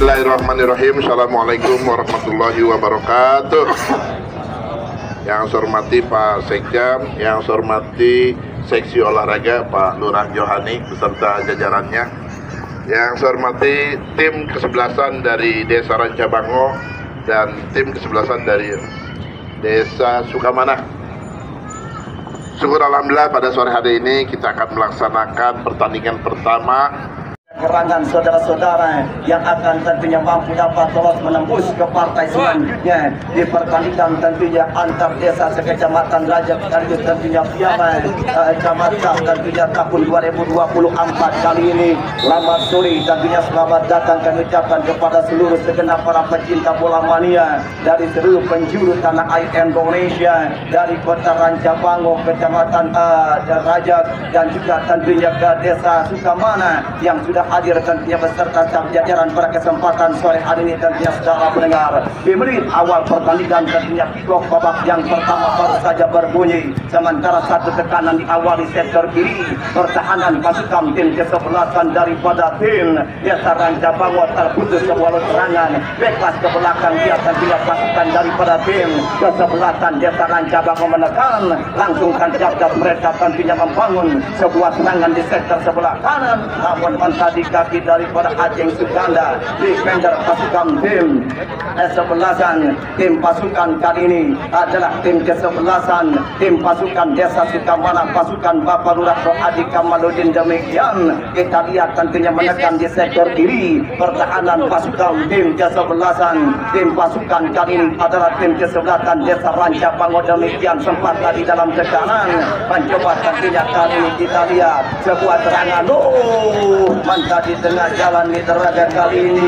Bismillahirrahmanirrahim. Assalamualaikum warahmatullahi wabarakatuh. Yang saya hormati Pak Sekjam, yang saya hormati Seksi Olahraga Pak Lurah Johani beserta jajarannya, yang saya hormati tim kesebelasan dari Desa Rancabango dan tim kesebelasan dari Desa Sukamana. Syukur alhamdulillah pada sore hari ini kita akan melaksanakan pertandingan pertama gerangan saudara-saudara yang akan tentunya mampu dapat lolos menembus ke partai selanjutnya di pertandingan tentunya antar desa sekecamatan Raja sekaligus tentunya piala kecamatan tentunya tahun 2024 kali ini. Selamat sore tentunya, selamat datang kami ucapkan kepada seluruh segenap para pecinta bola mania dari seluruh penjuru tanah air Indonesia, dari kota Rancabango, kecamatan Raja dan juga tentunya ke desa Sukamana yang sudah hadir tentunya beserta jajaran pada kesempatan sore hari ini tentunya saudara pendengar. Di menit awal pertandingan tentunya kick-off babak yang pertama baru saja berbunyi, sementara satu tekanan diawali sektor kiri pertahanan pasukan tim kesebelasan daripada tim Desa Rancabango terputus sebuah serangan bebas ke belakang dia tentunya pasukan daripada tim kesebelasan Desa Rancabango menekan langsung tancap mereka tentunya membangun sebuah serangan di sektor sebelah kanan, namun di kaki daripada Aceng Suganda defender pasukan tim kesebelasan. Tim pasukan kali ini adalah tim kesebelasan tim pasukan Desa Sukamana, pasukan Bapak Lurah Rohadi Kamaludin. Demikian kita lihat tentunya menekan di sektor kiri pertahanan pasukan tim kesebelasan. Tim pasukan kali ini adalah tim kesebelasan Desa Rancabango. Demikian sempat tadi dalam tekanan mencoba tentunya kali ini kita lihat sebuah serangan di tengah jalan Miteraga kali ini.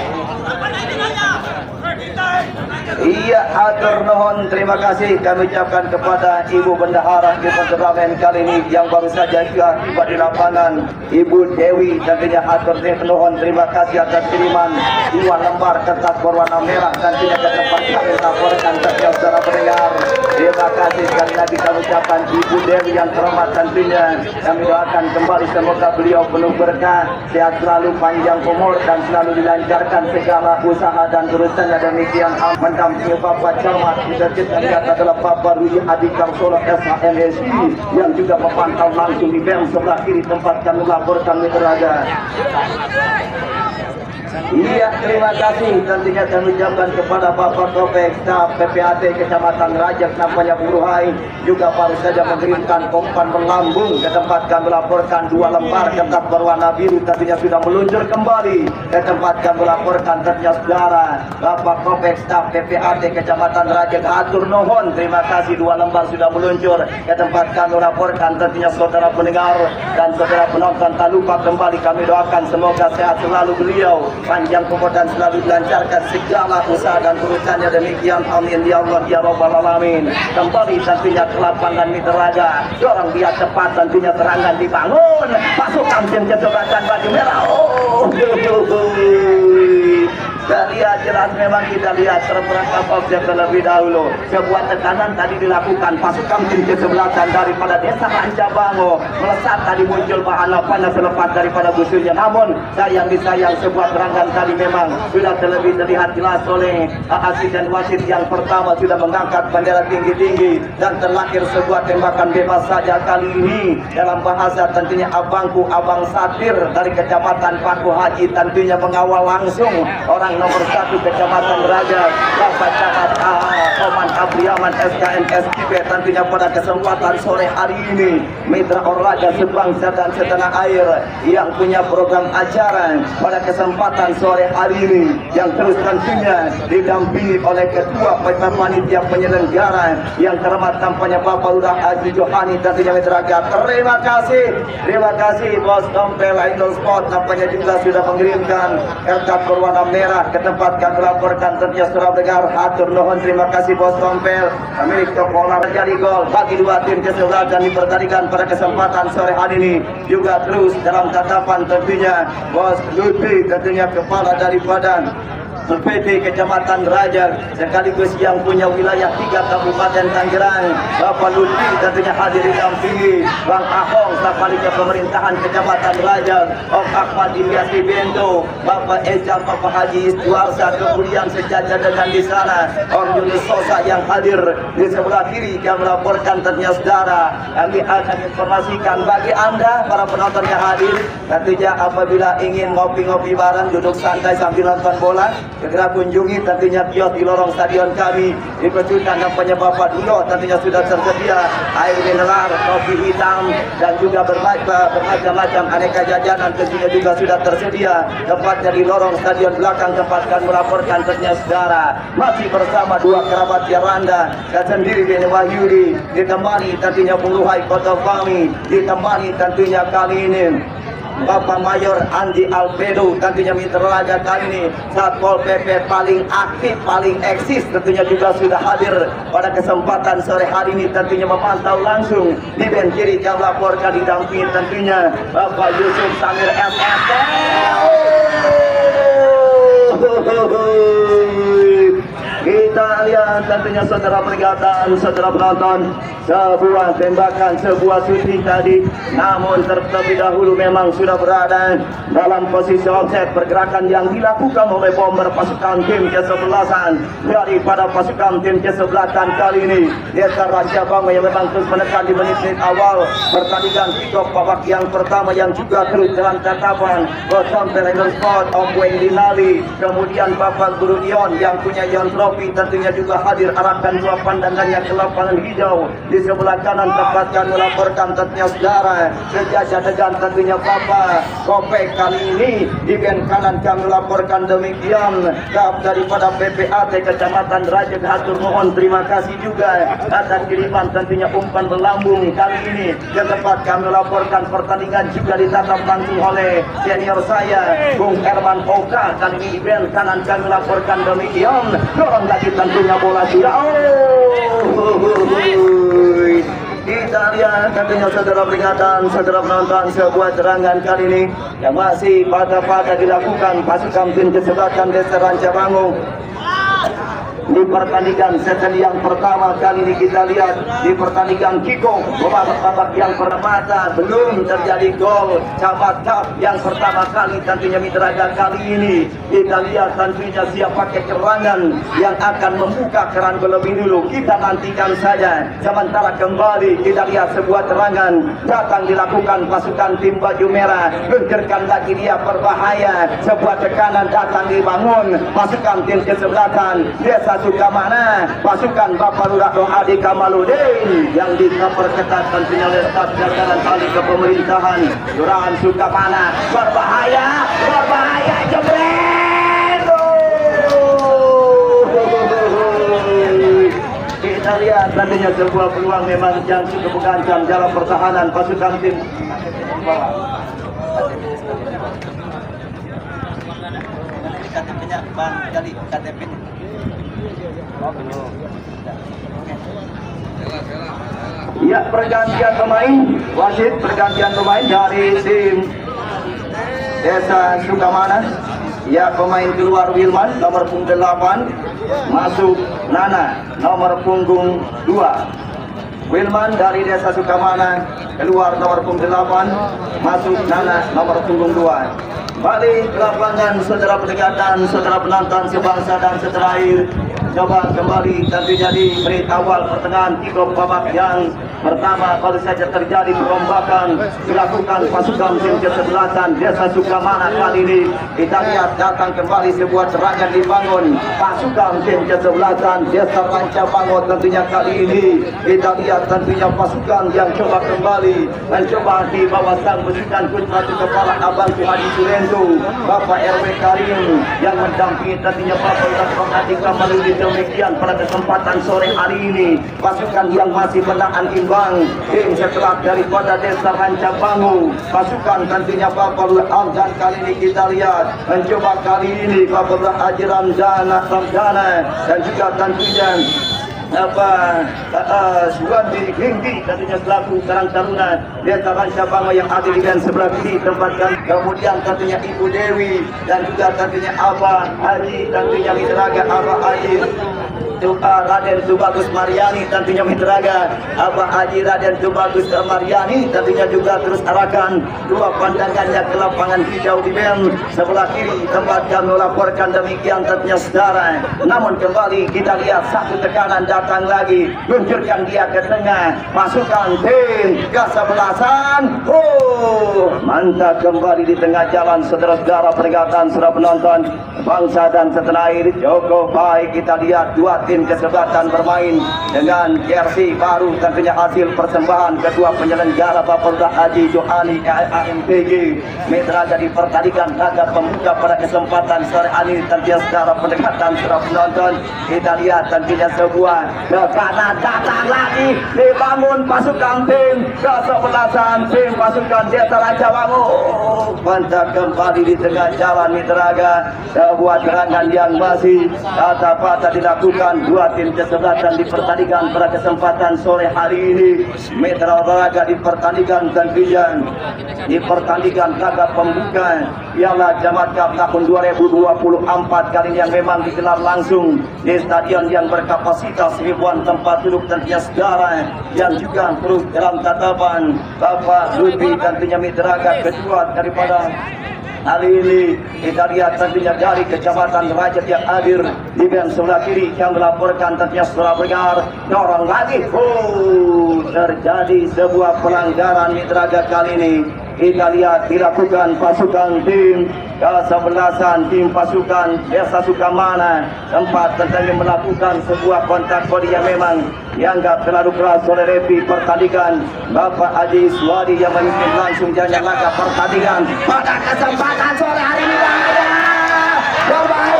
Iya, atur nuhun, terima kasih kami ucapkan kepada Ibu Bendahara di turnamen kali ini yang baru saja tiba di lapangan, Ibu Dewi. Tentunya atur nuhun, terima kasih atas kiriman 2 lembar kertas berwarna merah tentunya ke tempat kami laporkan setiap saudara pendengar. Terima kasih sekali lagi kami ucapkan Ibu Dewi yang terhormat. Tentunya kami doakan kembali semoga beliau penuh berkah, sehat selalu, panjang umur dan selalu dilancarkan segala usaha dan urusannya. Demikian mendampingi Bapak Camat kita lihat adalah Bapak Rudi Adi Karsono SHMSI yang juga memantau langsung di bem sebelah kiri tempat kami melaporkan Miteraga. Iya, terima kasih tentunya kami ucapkan kepada Bapak Topek Staf PPAT Kecamatan Rajak namanya Buruhai juga baru saja mengirimkan umpan melambung ke tempat kami melaporkan 2 lembar kertas berwarna biru tentunya sudah meluncur kembali ke tempat kami melaporkan tentunya saudara Bapak Topek Staf PPAT Kecamatan Rajak. Atur nuhun, terima kasih 2 lembar sudah meluncur ke tempat kami melaporkan tentunya saudara pendengar dan saudara penonton. Tak lupa kembali kami doakan semoga sehat selalu beliau, panjang umur dan selalu dilancarkan segala usaha dan urusannya. Demikian amin ya Allah ya Rabbal Alamin. Kembali tentunya ke lapangan Miteraga, dorong dia cepat tentunya serangan dibangun pasukan tim kesebelasan baju merah. Lihat jelas memang kita lihat terperangkap objek terlebih dahulu. Sebuah tekanan tadi dilakukan pasukan tim kesebelasan daripada Desa Rancabango. Melesat tadi muncul bahana panas selepas daripada busurnya. Namun sayang disayang sebuah serangan tadi memang sudah terlebih terlihat jelas oleh asis dan wasit yang pertama sudah mengangkat bendera tinggi-tinggi dan terlahir sebuah tembakan bebas saja kali ini dalam bahasa tentunya abangku Abang Satir dari Kecamatan Paku Haji tentunya mengawal langsung orang nomor 1 Kecamatan Raja Bapak Camat Oman Abriaman SKNSIP tentunya pada kesempatan sore hari ini mitra olahraga sebangsa dan setanah air yang punya program acara pada kesempatan sore hari ini yang terus tentunya didampingi oleh Ketua Panitia Penyelenggara yang terhormat tampaknya Bapak Lurah Haji Johani tentunya Miteraga. Terima kasih Bos Dompel Idol Sport tampaknya juga sudah mengirimkan kertas berwarna merah ke tempat kami laporkan tentunya saudara pendengar. Hatur nuhun, terima kasih Bos Tompel. Milik Topola terjadi gol bagi 2 tim kesebelasan di pertandingan pada kesempatan sore hari ini. Juga terus dalam tatapan tentunya Bos Lutfi tentunya kepala daripada PD Kecamatan Raja sekaligus yang punya wilayah 3 Kabupaten Tangerang, Bapak Lutfi tentunya hadir didampingi Bang Ahong sebaliknya pemerintahan Kecamatan Raja, Om Ahmad Ilyasi Bento, Bapak Ejam, Bapak Haji Istiwarsa, kemudian sejajar dengan di sana Om Yunus Sosa yang hadir di sebelah kiri yang melaporkan ternyata saudara. Kami akan informasikan bagi Anda para penonton yang hadir, tentunya apabila ingin ngopi-ngopi bareng, duduk santai sambil nonton bola, segera kunjungi tentunya kios di lorong stadion kami. Di pecutan dan penyebab Dulo tentunya sudah tersedia air mineral, kopi hitam, dan juga bermacam-macam aneka jajanan tentunya juga sudah tersedia. Tempatnya di lorong stadion belakang tempat kami melaporkan ternyata saudara. Masih bersama dua kerabat Yaranda, saya sendiri Beni Wahyudi, ditemani tentunya Bung Luhai Kota Fahmi, ditemani tentunya kali ini Bapak Mayor Andi Albedo, tentunya Mitra Raja kali ini Satpol PP paling aktif, paling eksis, tentunya juga sudah hadir pada kesempatan sore hari ini, tentunya memantau langsung di band kiri yang melaporkan didampingi tentunya Bapak Yusuf Samir SST. Kita lihat tentunya saudara peringatan, saudara penonton, sebuah tembakan, sebuah shooting tadi, namun terlebih dahulu memang sudah berada dalam posisi offset. Pergerakan yang dilakukan oleh bomber pasukan tim kesebelasan daripada pasukan tim kesebelasan kali ini, Desa Raja Bango yang memang terus menekan di menit-menit awal pertandingan kick-off babak yang pertama yang juga terus dalam tatapan sampai level spot Om Weng Dinali, kemudian Bapak Guru Ion yang punya Ion Trophy tentunya juga hadir, arahkan dua pandangannya ke lapangan hijau di sebelah kanan tempatkan melaporkan tentunya saudara sejajar dengan tentunya Bapak Kopek. Kali ini di band kanan kami melaporkan demikian daripada PPAT Kecamatan Raja. Hatur mohon terima kasih juga atas kiriman tentunya umpan berlambung kali ini ke tempat kami melaporkan pertandingan juga ditatap langsung oleh senior saya Bung Herman Oka. Kali ini di band kanan kami melaporkan demikian, dorong lagi tentunya bola sudah. Kita lihat tentunya saudara peringatan, saudara penonton, sebuah serangan kali ini yang masih pada dilakukan pasukan tim kesebelasan Desa Ranca Bango di pertandingan sesi yang pertama. Kali ini kita lihat di pertandingan kickoff babak yang pertama belum terjadi gol. Camat yang pertama kali tentunya Mitra Raja kali ini kita lihat tentunya siapa kekerangan yang akan membuka keran terlebih dulu, kita nantikan saja. Sementara kembali kita lihat sebuah serangan datang dilakukan pasukan tim baju merah, benturkan lagi dia berbahaya, sebuah tekanan datang dibangun pasukan tim kesebelasan Desa Sukamana, pasukan Bapak Lurah Adi Kamaludin yang diperketat tentunya oleh staf jajaran ahli kepemerintahan Kelurahan Sukamana. Berbahaya jebret. Kita lihat nantinya sebuah peluang memang yang cukup mengancam dalam pertahanan pasukan tim. KTP-nya Bang Jali, KTP. Ya, pergantian pemain, wasit pergantian pemain dari tim Desa Sukamana. Ya, pemain keluar Wilman nomor punggung 8, masuk Nana nomor punggung 2. Wilman dari Desa Sukamana keluar nomor punggung 8, masuk Nana nomor punggung 2. Balik ke lapangan saudara pendekatan, saudara penonton sebangsa dan setanah air. Coba kembali tentunya di menit awal pertengahan kickoff babak yang pertama baru saja terjadi perombakan dilakukan pasukan tim kesebelasan Desa Sukamana. Kali ini kita lihat datang kembali sebuah serangan dibangun pasukan tim kesebelasan Desa Ranca Bango. Tentunya kali ini kita lihat tentunya pasukan yang coba kembali mencoba di bawah sang pasukan Putra Kepala Abang Hadi Surento, Bapak RW Karim yang mendampingi tentunya Bapak Lurah Adi Kamaludin. Demikian pada kesempatan sore hari ini pasukan yang masih menahan imbang tim setelah daripada Desa Ranca Bango, pasukan tentunya Bapak Lurah. Dan kali ini kita lihat mencoba kali ini Bapak Lurah Haji Ramdana dan juga tentunya Suwandi Hinggi tentunya selaku Karang Taruna Desa Rancabango yang ada di dan sebelah kiri tempatkan. Kemudian tentunya Ibu Dewi dan juga tentunya Abah Haji, tentunya Mitraga Abah Haji Raden Tubagus Mariani, tentunya Mitraga Abah Haji Raden Tubagus Mariani, tentunya juga terus arahkan dua pandangannya ke lapangan hijau di band sebelah kiri tempat kami melaporkan demikian tentunya saudara. Namun kembali kita lihat satu tekanan datang lagi, luncurkan dia ke tengah, masukkan tim kesebelasan. Mantap kembali di tengah jalan saudara-saudara, peringatan sudah penonton bangsa dan setanah air. Cukup baik kita lihat dua tim kesebelasan bermain dengan jersey baru, tentunya hasil persembahan kedua penyelenggara Bapak Haji Johani AMPG Mitraga di pertandingan laga pembuka pada kesempatan sore ini. Tentunya secara pendekatan sudah penonton kita lihat tentunya sebuah tekanan datang lagi, dibangun pasukan tim kesebelasan tim pasukan Desa Rancabango. Mantap kembali di tengah jalan Mitraga, sebuah serangan yang masih kata-kata dilakukan dua tim kesebelasan di pertandingan pada kesempatan sore hari ini. Mitra Olahraga di pertandingan tentunya di pertandingan laga pembuka Piala Jamat Cup tahun 2024 kali ini yang memang digelar langsung di stadion yang berkapasitas ribuan tempat duduk tentunya saudara, yang juga terus dalam tatapan Bapak Lutfi tentunya Mitraga kedua daripada hari ini. Kita lihat tentunya dari Kecamatan Derajat yang hadir di band sebelah kiri yang melaporkan tentunya setelah bergar dorong lagi. Terjadi sebuah pelanggaran Mitraga kali ini. Kita lihat dilakukan pasukan tim kesebelasan tim pasukan Desa Sukamana tempat tentunya melakukan sebuah kontak body yang memang dianggap terlalu keras oleh refi pertandingan Bapak Haji Suwadi yang memimpin langsung jalannya laga pertandingan pada kesempatan sore hari ini. Berbahaya.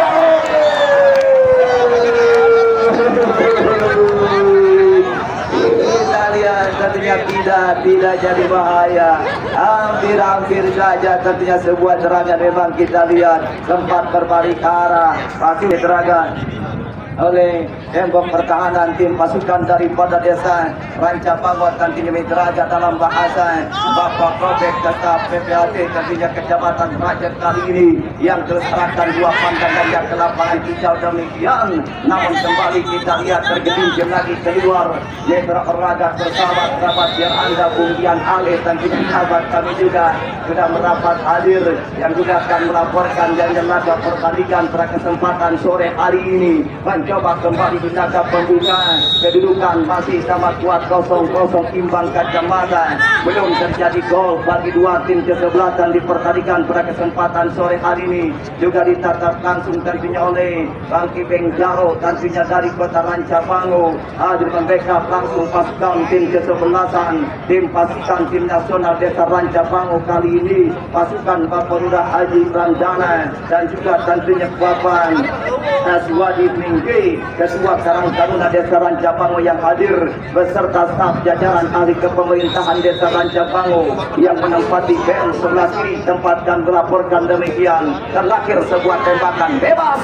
Kita lihat tentunya tidak jadi bahaya, hampir saja tentunya sebuah serangan memang kita lihat sempat berbalik arah pasti Mitraga oleh tembok pertahanan tim pasukan daripada Desa Rancabango tentunya Mitraga dalam bahasa Bapak Robek tetap PPAT tentunya Kecamatan Derajat kali ini yang terus serahkan dua pandangan yang ke lapangan hijau demikian. Namun kembali kita lihat tergelincir lagi keluar Mitra Olahraga bersama kerabat yang Anda Bungkian Ale tentunya sahabat kami juga sudah merapat hadir yang juga akan melaporkan dan laga pertandingan pada kesempatan sore hari ini. Mencoba kembali di laga pembuka, kedudukan masih sama kuat 0-0 imbang kacamata, belum terjadi gol bagi dua tim kesebelasan di pertandingan pada kesempatan sore hari ini. Juga ditatap langsung tentunya oleh Bang Ibeng Jaro tentunya dari Kota Rancabango hadir membackup langsung pasukan tim kesebelasan tim pasukan tim nasional Desa Rancabango kali ini pasukan Bapak Ruda Haji Pranjana dan juga tentunya Bapak Suwadi Minggi Ketua Karang Taruna Desa Rancabango yang hadir beserta staf jajaran ahli kepemerintahan Desa Rancabango yang menempati band sebelah kiri tempat dan melaporkan demikian. Terlahir sebuah tembakan bebas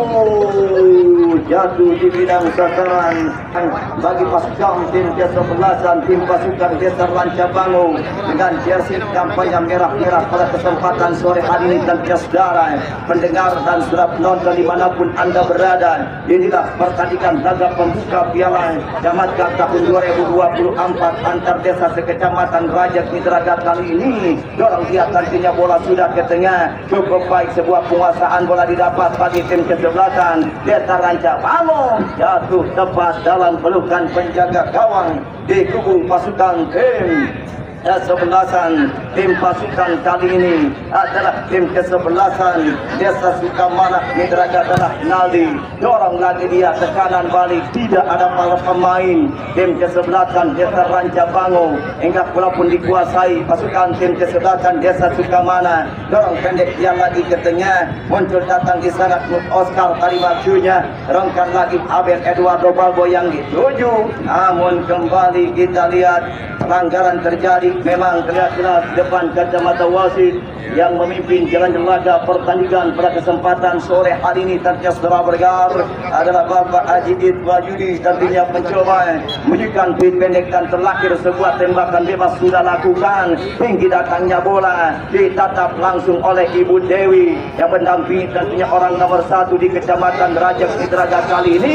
jatuh di bidang sasaran bagi pasukan tim kesebelasan tim pasukan Desa Rancabango dengan jersey kampanye merah-merah pada kesempatan sore hari ini. Dan saudara pendengar dan saudara penonton dimanapun Anda berada, inilah pertandingan laga pembuka Piala Jamat Cup tahun 2024 antar desa sekecamatan Derajat Mitraga kali ini. Dorong dia tentunya bola sudah ke tengah, cukup baik sebuah penguasaan bola didapat bagi tim kesebelasan Desa Rancabango, jatuh tepat dalam pelukan penjaga gawang di kubu pasukan tim kesebelasan tim pasukan kali ini adalah tim kesebelasan Desa Sukamana Mitraga adalah Naldi. Dorong lagi dia tekanan balik, tidak ada para pemain tim kesebelasan Desa Rancabango hingga walaupun dikuasai pasukan tim kesebelasan Desa Sukamana. Dorong pendek dia lagi ke tengah, muncul datang di sana Oscar tadi majunya, rongkan lagi Abel Eduardo Balbo yang dituju. Namun kembali kita lihat pelanggaran terjadi memang terlihat jelas depan kacamata wasit yang memimpin jalan laga pertandingan pada kesempatan sore hari ini. Tentunya saudara bergar adalah Bapak Haji Idwajudi, tentunya mencoba menunjukkan pit pendek dan terakhir sebuah tembakan bebas sudah lakukan. Tinggi datangnya bola ditatap langsung oleh Ibu Dewi yang mendampingi tentunya orang nomor 1 di Kecamatan Raja Sidraga kali ini.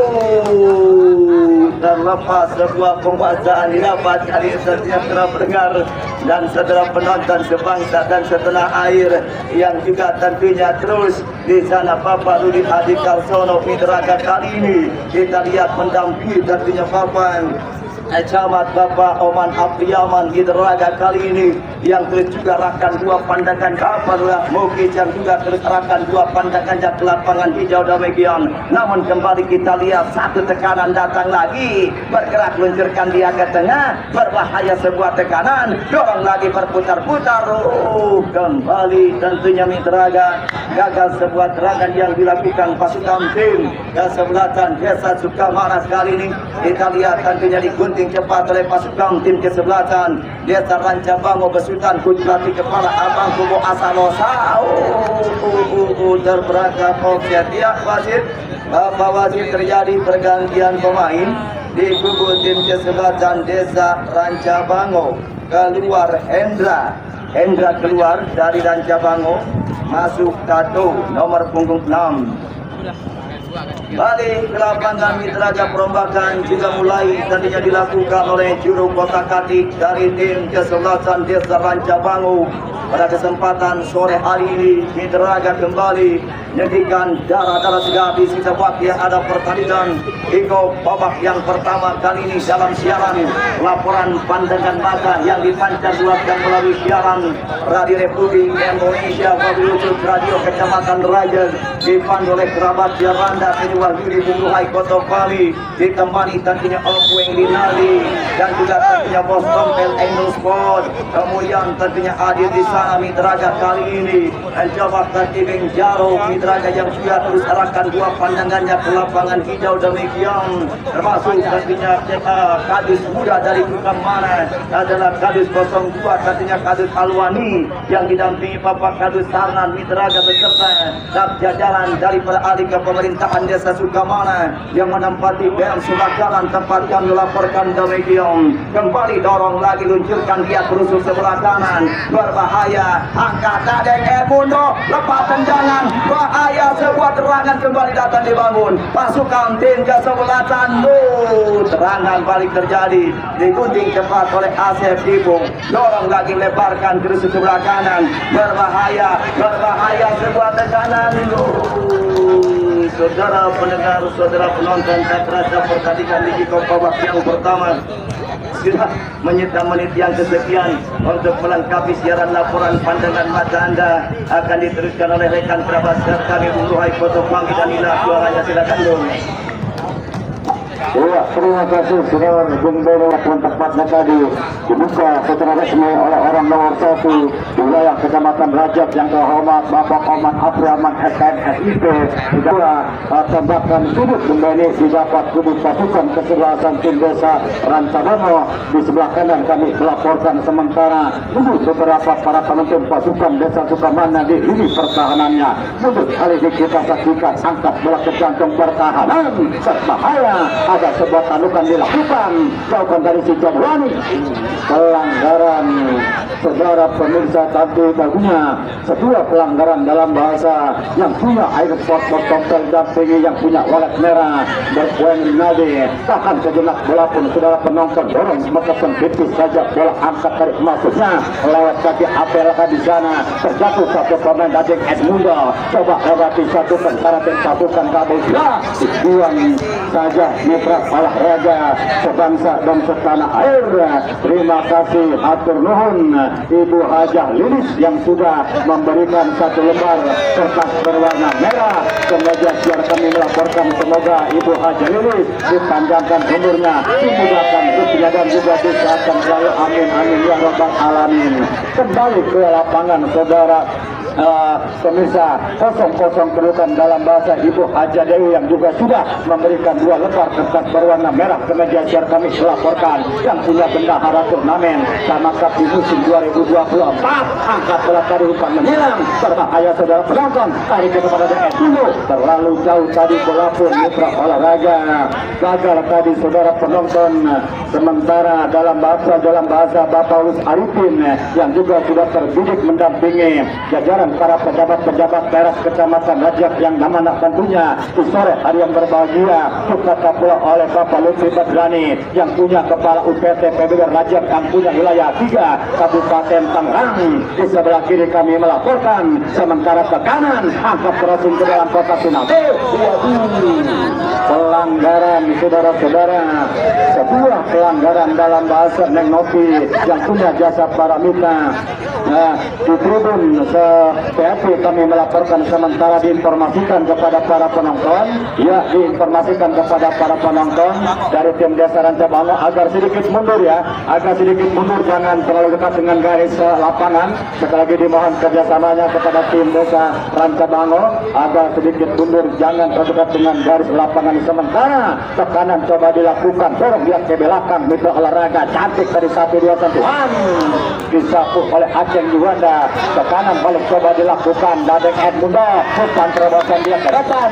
Terlepas sebuah penguasaan didapat kali ini tentunya saudara bergar dan saudara penonton sebangsa dan setanah air yang juga tentunya terus di sana. Bapak Rudi Adi Karsono Mitraga kali ini kita lihat mendampingi tentunya Bapak Camat Bapak Oman Apriaman Hidraga kali ini yang terus juga rakan dua pandangan kaparlah Mukis yang juga terus rakan dua pandangan ke lapangan hijau demikian. Namun kembali kita lihat satu tekanan datang lagi, bergerak luncurkan dia ke tengah, berbahaya sebuah tekanan, dorong lagi berputar-putar. Kembali tentunya Mitraga gagal sebuah serangan yang dilakukan pasukan tim kesebelasan Desa Sukamanas kali ini. Kita lihat tentunya digunting cepat oleh pasukan tim kesebelasan Desa Rancabango besutan kunjati kepala Abang Kubu Asalosa. Terperangkap offset ya wasit. Bapak wasit, terjadi pergantian pemain di kubu tim kesebelasan Desa Rancabango. Keluar Hendra keluar dari Rancabango, masuk Tato nomor punggung 6. Balik ke lapangan Mitraga, perombakan juga mulai tadinya dilakukan oleh juru kotak-atik dari tim kesebelasan Desa Rancabango. Pada kesempatan sore hari ini Mitraga kembali menyaksikan darah-darah segar di sisa waktu yang ada pertandingan Iko babak yang pertama kali ini dalam siaran laporan pandangan mata yang dipancarkan melalui siaran Radio Republik Indonesia melalui YouTube Radio Kecamatan Raja dipandu oleh kerabat Jaranda Wahyudi Bungruhai Koto Pali, ditemani tentunya Opweng Rinaldi dan juga tentunya Bos Tompel Endo Sport. Kemudian tentunya hadir di sana Mitraga kali ini mencoba tertibing Jaro Mitraga yang juga terus arahkan dua pandangannya ke lapangan hijau demikian, termasuk tentunya kadus muda dari Kukamana adalah kadus 02 tentunya kadus Alwani yang didampingi Bapak Kadus Sarnan Mitraga beserta dan jajaran dari ahli kepemerintahan Desa Sukamana yang menempati BM Subakaran tempat kami laporkan demikian. Kembali dorong lagi, luncurkan dia terusuk sebelah kanan, berbahaya, angkat dadeng Mundo, lepas tendangan, bahaya sebuah terangan kembali datang dibangun pasukan tim kesebelasan. Terangan balik terjadi, digunting cepat oleh Asep Dibung, dorong lagi lebarkan terusuk sebelah kanan, berbahaya sebuah tekanan. Saudara pendengar, saudara penonton, tak terasa pertandingan di Kiko babak yang pertama sudah menyita menit yang kesekian. Untuk melengkapi siaran laporan pandangan mata Anda akan diteruskan oleh rekan kerabat kami Bungruhai Koto Panggi dan Ila. Suaranya silakan dong. Ya, terima kasih saudara Bung Beno. Tempatnya tadi dibuka secara resmi oleh orang nomor 1 di wilayah Kecamatan Rajab yang terhormat Bapak Oman Apriaman SKM-SIP. Juga tembakan sudut benda ini didapat kubu pasukan kesebelasan tim Desa Rancabango. Di sebelah kanan kami melaporkan sementara tunggu beberapa para penonton pasukan Desa Sukamana di lini pertahanannya. Untuk kali ini kita saksikan angkat bola ke jantung pertahanan berbahaya. Ada sebuah tandukan dilakukan, jauhkan dari si Jabwani. Pelanggaran, saudara pemirsa, tadi bagunya sebuah pelanggaran dalam bahasa yang punya air sport bertompel dampingi yang punya walet merah berpoin nadi. Tahan sejenak bola pun saudara penonton dorong semakin tipis saja bola angkat dari masuknya lewat kaki apelaka di sana, terjatuh satu pemain dari Edmundo. Coba lewati satu tentara dan pasukan Kabulya, dibuang saja mitra olahraga sebangsa dan setanah air. Terima kasih atur nuhun Ibu Hajah Lilis yang sudah memberikan satu lembar kertas berwarna merah. Sengaja siar kami melaporkan, semoga Ibu Hajah Lilis dipanjangkan umurnya, dimudahkan rezekinya dan juga disehatkan selalu, amin amin ya rabbal alamin. Kembali ke lapangan saudara pemirsa 0-0 kedudukan dalam bahasa Ibu Haja Dewi yang juga sudah memberikan 2 lembar kertas berwarna merah ke meja share kami melaporkan yang punya bendahara turnamen sama Cup di musim 2024. Angkat bola tadi umpan menghilang, berbahaya saudara penonton. Tarik kepada DS dulu, terlalu jauh tadi bola pun Mitra Olahraga gagal tadi saudara penonton. Sementara dalam bahasa Bapak Ulus Arifin yang juga sudah terbidik mendampingi jajaran para pejabat-pejabat teras Kecamatan Rajab yang mana tentunya di sore hari yang berbahagia ditata pula oleh Bapak Lutfi Badrani yang punya kepala UPT PBB Rajab yang punya wilayah 3 Kabupaten Tangerang. Di sebelah kiri kami melaporkan, sementara ke kanan angkat crossing ke dalam kotak penalti. Pelanggaran saudara-saudara, sebuah pelanggaran dalam bahasa Neng Novi yang punya jasa paramita. Di tribun PFP kami melaporkan, sementara diinformasikan kepada para penonton, ya diinformasikan kepada para penonton dari tim Desa Rancabango agar sedikit mundur ya, agar sedikit mundur, jangan terlalu dekat dengan garis lapangan. Sekali lagi dimohon kerjasamanya kepada tim Desa Rancabango agar sedikit mundur, jangan terlalu dekat dengan garis lapangan. Sementara tekanan coba dilakukan, dorong dia ke belakang Mitra Olahraga, cantik dari 1-2 sentuhan disapu oleh Aceh Juanda. Tekanan balik coba dilakukan Dadeng Edmundo, umpan terobosan dia ke depan.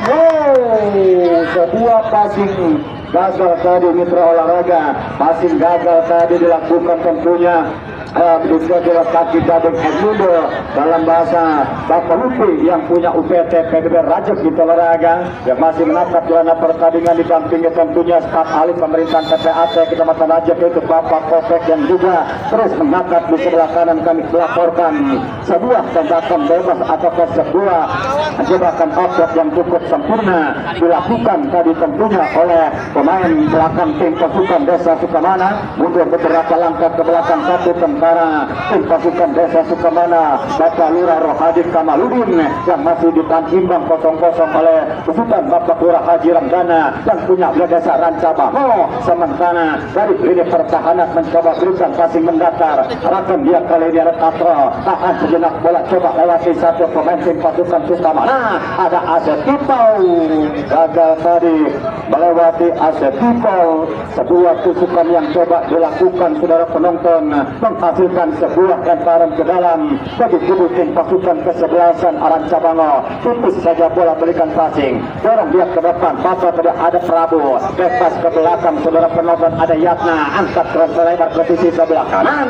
Sebuah passing gagal tadi Mitra Olahraga, passing gagal tadi dilakukan tentunya juga kaki Dadeng Edmundo dalam bahasa Bapak Lutfi yang punya UPT PBB Rajab Mitra Olahraga yang masih menatap jalannya pertandingan didampingi tentunya staf ahli pemerintahan PPAT Kecamatan Rajab yaitu Bapak Kopek yang juga terus menatap di sebelah kanan kami melaporkan sebuah tembakan bebas atau sebuah jebakan offset yang cukup sempurna dilakukan tadi tentunya oleh pemain belakang tim pasukan Desa Sukamana. Mundur beberapa langkah ke belakang satu tentara tim pasukan Desa Sukamana Bapak Lurah Rohadi Kamaludin yang masih ditahan imbang 0-0 oleh besutan Bapak Lurah Haji Ramdana yang punya Desa Rancabango. Sementara dari lini pertahanan mencoba berikan passing mendatar, akan dia kali ini ada Katro, tahan sejenak bola coba lewati satu pemain tim pasukan Sukamana. Ada Asep Tipau, gagal tadi melewati Asep Tipau. Sebuah tusukan yang coba dilakukan saudara penonton menghasilkan sebuah lemparan ke dalam bagi kubu tim pasukan kesebelasan Rancabango. Tipis saja bola berikan passing, dorong dia ke depan. Papa tidak ada Prabu, bebas ke belakang saudara penonton, ada Yatna, angkat terus lebar ke sisi sebelah kanan.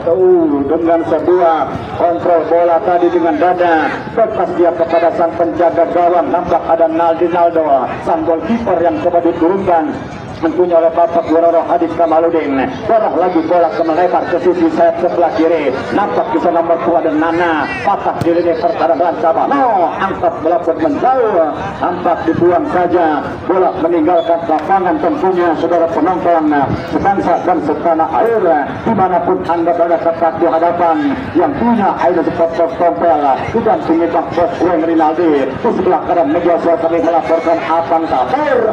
Dengan sebuah kontrol bola tadi dengan dada, bebas dia kepada sang penjaga gawang. Nampak ada Naldo, sang goalkeeper yang coba diturunkan tentunya oleh Bapak Lurah Hadis Kamaludin. Dorong lagi bola ke melebar ke sisi sayap sebelah kiri. Nampak bisa nomor 2 dan Nana patah di lini pertahanan Rancabango. Angkat bola pun menjauh, nampak dibuang saja. Bola meninggalkan lapangan tentunya saudara penonton sebangsa dan setanah air dimanapun anda berada tepat di hadapan yang punya air seperti Tompel didampingi Bang Bos Weng Rinaldi. Di sebelah kanan media sosial kami melaporkan Abang Satir.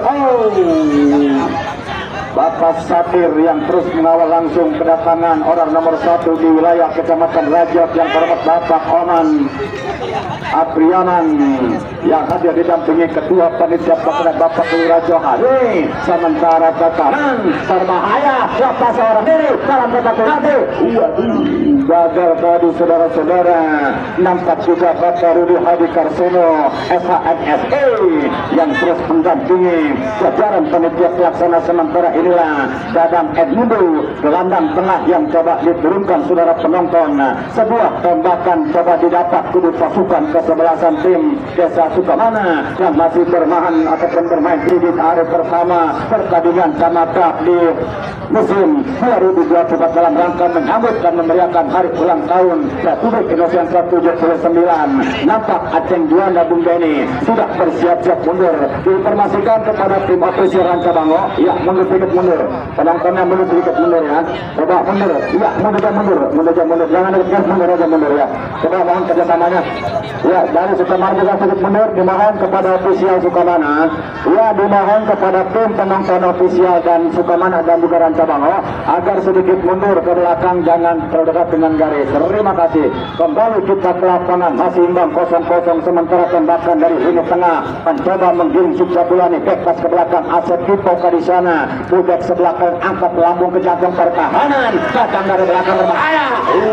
Bapak Satir yang terus mengawal langsung kedatangan orang nomor 1 di wilayah Kecamatan Rajab yang terhormat Bapak Oman Apriaman yang hadir didampingi ketua panitia pelaksana Bapak Lurah Johari. Sementara tekanan berbahaya lepas seorang diri dalam kotak penalti. Gagal tadi saudara-saudara. Nampak juga Bapak Rudi Hadi Karsono SHMSE yang terus mendampingi jajaran panitia pelaksana. Sementara inilah Dadang Edmundo gelandang tengah yang coba diturunkan saudara penonton. Sebuah tembakan coba didapat kubu pasukan kesebelasan tim Desa Sukamana yang masih bermain ataupun bermain di hari pertama pertandingan Tamakap di musim 2024 dalam rangka menyambut dan memeriahkan hari ulang tahun Republik Indonesia ke-79. Nampak Aceh Juanda Bung Beni sudah bersiap-siap mundur. Diinformasikan kepada tim operasi Rancabango, ya mundur sedikit mundur. Penontonnya mundur sedikit mundur ya. Coba mundur, ya mundur, jangan dekat mundur, jangan dekat mundur aja mundur ya. Coba mohon kerjasamanya. Ya, dari Sukamana juga sedikit mundur, dimohon kepada ofisial Sukamana, ya dimohon kepada tim penonton ofisial dan Sukamana dan juga Rancabango agar sedikit mundur ke belakang, jangan terlalu dekat dengan garis. Terima kasih. Kembali kita ke lapangan, masih imbang 0-0, sementara tembakan dari lini tengah mencoba menggiring Suksabulani, bebas ke belakang, Asep Kipoka di sana, Budek sebelah kanan angkat lambung ke jantung pertahanan, datang dari belakang berbahaya.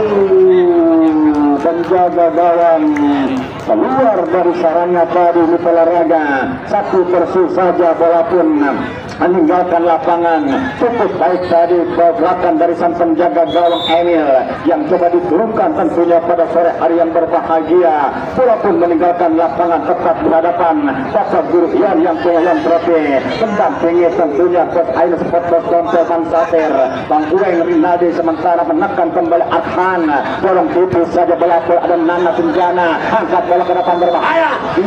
Penjaga gawang keluar dari sarangnya tadi di olahraga, satu persis saja bola pun meninggalkan lapangan. Cukup baik tadi pergerakan dari sang penjaga gawang Emil yang coba diturunkan tentunya pada sore hari yang berbahagia. Bola pun meninggalkan lapangan tepat berhadapan Bapak Guru Ian yang punya yang trofi, mendampingi tentunya Coach Aina Sport Dompel Bang Sater, Bang Ueng Rinaldi, sementara menekan kembali Arhan. Dorong tipis saja bola ada Nana Tunjana, angkat bola ke depan berbahaya.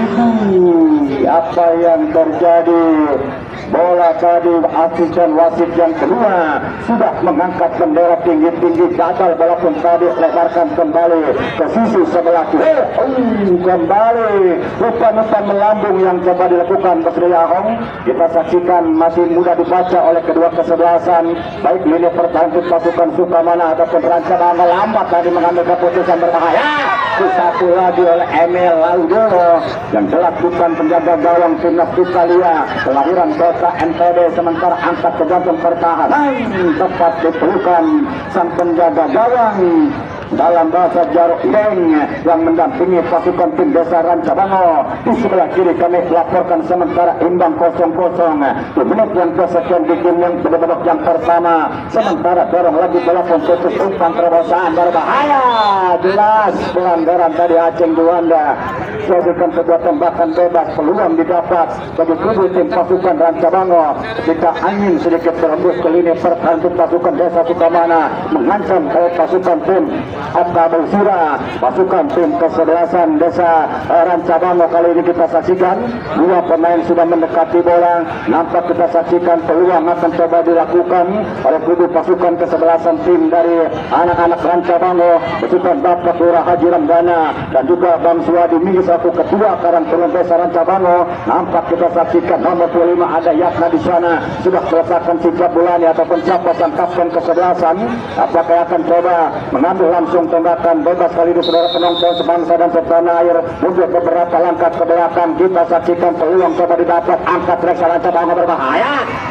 Ini apa yang terjadi? Bola tadi asisten wasit yang kedua sudah mengangkat bendera tinggi-tinggi, gagal bola pun tadi lebarkan kembali ke sisi sebelah kiri. Kembali lupa-lupa melambung yang coba dilakukan Basri Ahong. Kita saksikan masih mudah dibaca oleh kedua kesebelasan, baik lini pertahanan pasukan Sukamana ataupun Rancabango lambat tadi mengambil keputusan berbahaya. Satu lagi oleh Emil Laudono yang jelas bukan penjaga gawang timnas Italia kelahiran kota NTB, sementara angkat ke jantung pertahanan tepat diperlukan sang penjaga gawang dalam bahasa Jaruk Deng yang mendampingi pasukan tim desa Rancabango. Di sebelah kiri kami laporkan sementara imbang 0-0 di menit yang kesekian di game yang babak yang pertama, sementara dorong lagi bola pun putus umpan terobosan berbahaya, jelas pelanggaran tadi Aceng Juanda. Jadikan sebuah tembakan bebas, peluang didapat bagi kubu tim pasukan Rancabango ketika angin sedikit terhembus ke lini pertahanan pasukan desa Sukamana, mengancam oleh pasukan tim Atta Sira, pasukan tim kesebelasan desa Rancabango. Kali ini kita saksikan dua pemain sudah mendekati bola, nampak kita saksikan peluang akan coba dilakukan oleh kubu pasukan kesebelasan tim dari anak-anak Rancabango besutan Bapak Lurah Haji Ramdana dan juga Bang Suwadi Minggu satu ketua Karang Turun Desa Rancabango. Nampak kita saksikan nomor 25 ada Yakna di sana sudah meletakkan sikap Bulani ataupun siapa sang kapten kesebelasan, apakah akan coba mengambil langsung tembakan bebas kali ini saudara penonton sebangsa dan setanah air. Mundur beberapa langkah ke belakang, kita saksikan peluang coba didapat, angkat reksa Rancabango berbahaya.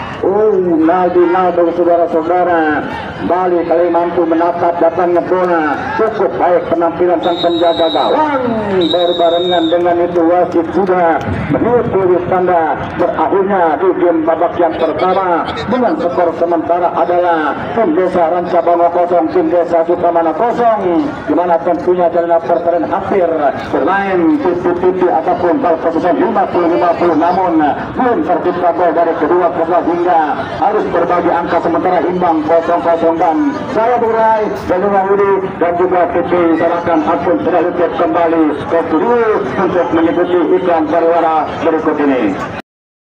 Naldo saudara-saudara, Bali kali mampu menatap datangnya bola. Cukup baik penampilan sang penjaga gawang, berbarengan dengan itu wasit sudah meniup tanda berakhirnya di game babak yang pertama dengan skor sementara adalah tim desa Rancabango 0, tim desa Sukamana 0, dimana tentunya jalan pertandingan hampir bermain tipi-tipi ataupun bal posisi 50-50, namun belum tercipta gol dari kedua kelas hingga harus berbagi angka sementara imbang 0-0. Dan saya Burai dan Wudi dan juga PP serahkan akun sudah kembali ke studio untuk mengikuti iklan pariwara berikut ini.